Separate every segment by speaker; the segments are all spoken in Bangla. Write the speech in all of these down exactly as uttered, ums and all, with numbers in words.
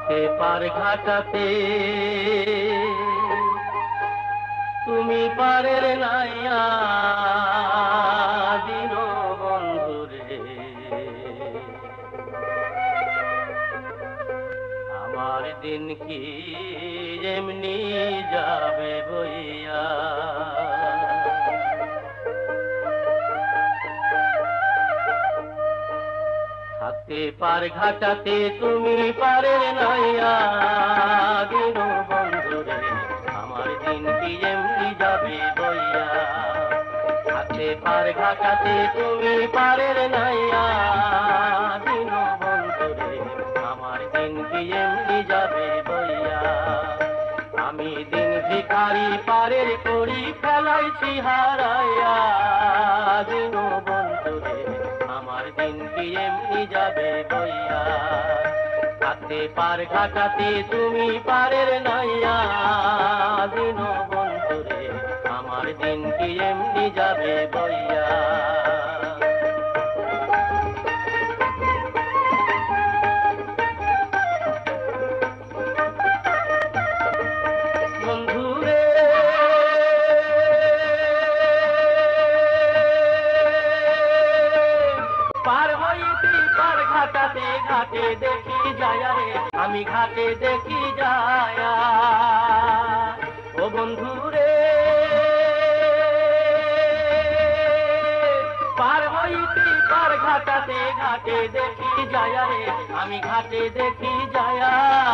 Speaker 1: থাকতে পার ঘাটাতে তুমি পারের নাইয়া দিন বন্ধুরে আমার দিন কি এমনি যাবে বইয়া থাকতে পার ঘাটাতে তুমি পারের নাইয়া দিন বন্ধুরে আমার দিন কি এমনি যাবে বইয়া থাকতে পার ঘাটাতে তুমি পারের নাইয়া দিন বন্ধুরে আমার দিন কি এমনি যাবে বইয়া আমি দিন ভিখারি পারের করি ফেলাইছি হারাইয়া দিন বন্ধুরে আমার দিন কি এমনি যাবে বইয়া থাকতে পার ঘাটাতে তুমি পারের নাইয়া দিন বন্ধুরে আমার দিন কি এমনি যাবে বইয়া বন্ধুরে পার হইতে পার ঘাটাতে ঘাটে দেখি যায়া রে আমি ঘাটে দেখি যায়া ও বন্ধুরে পার হইতে পার ঘাটাতে ঘাটে দেখি যায়া রে আমি ঘাটে দেখি যায়া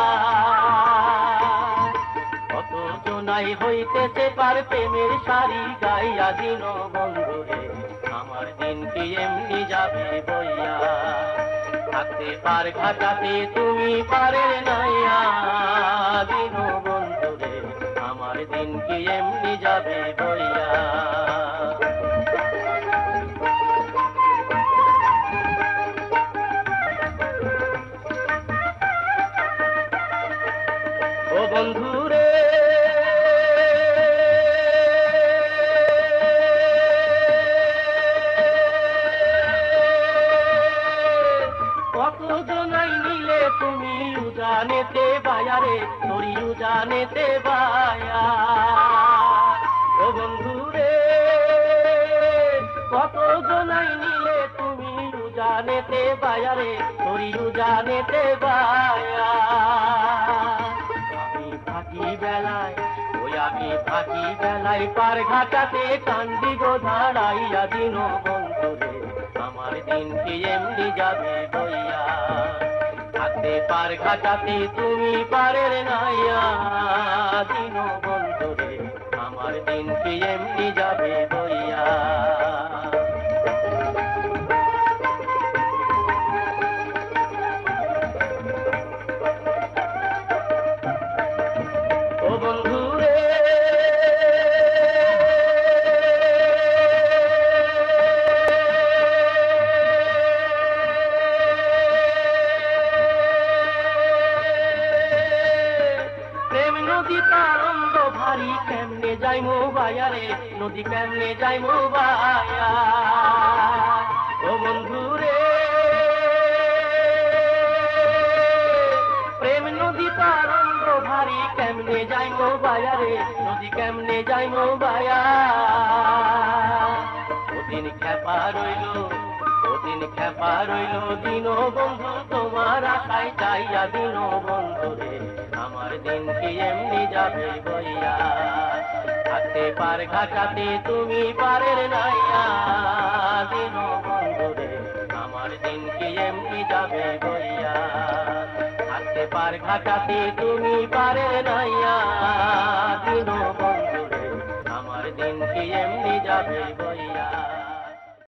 Speaker 1: কত জনাই হইতেছে পার প্রেমের শাড়ি গাইয়া দিন বন্ধুরে আমার দিন কি এমনি যাবে বইয়া থাকতে পার ঘাটাতে তুমি পারের নাইয়া দিন বন্ধুরে আমার দিন কি এমনি যাবে বইয়া ও বন্ধুরে কত জনাই নিলে তুমি উজানেতে বায়ারে তোরি উজানেতে বায়া ও বন্ধুরে কত জনাই নিলে তুমি উজানেতে বায়ারে তোরি উজানেতে বায়া আমি ফাঁকি বেলায় ওই আমি ফাঁকি বেলায় পার ঘাটাতে কান্দি গো ধারাইয়া দিন বন্ধুরে আমার দিন কি এমনি যাবে বইয়া থাকতে পার ঘাটাতে তুমি পারের নাইয়া দিন বন্ধুরে আমার দিন কি এমনি যাবে বইয়া ও বন্ধুরে নদী তারঙ্গ ভারী কেমনে যাইমু বায়ারে নদী কেমনে যাইমু বায়া ও বন্ধুরে প্রেম নদী তারঙ্গ ভারী কেমনে যাইমু বায়ারে নদী কেমনে যাইমু বায়া ওদিন খেপা রইল ওদিন খেপা রইল দিন বন্ধু তোমার আশায় চাইয়া দিন বন্ধুরে আমার দিন কি এমনি যাবে বইয়া থাকতে পার ঘাটাতে তুমি পারের নাইয়া দিন বন্ধুরে আমার দিন কি এমনি যাবে বইয়া থাকতে পার ঘাটাতে তুমি পারের নাইয়া দিন বন্ধুরে আমার দিন কি এমনি যাবে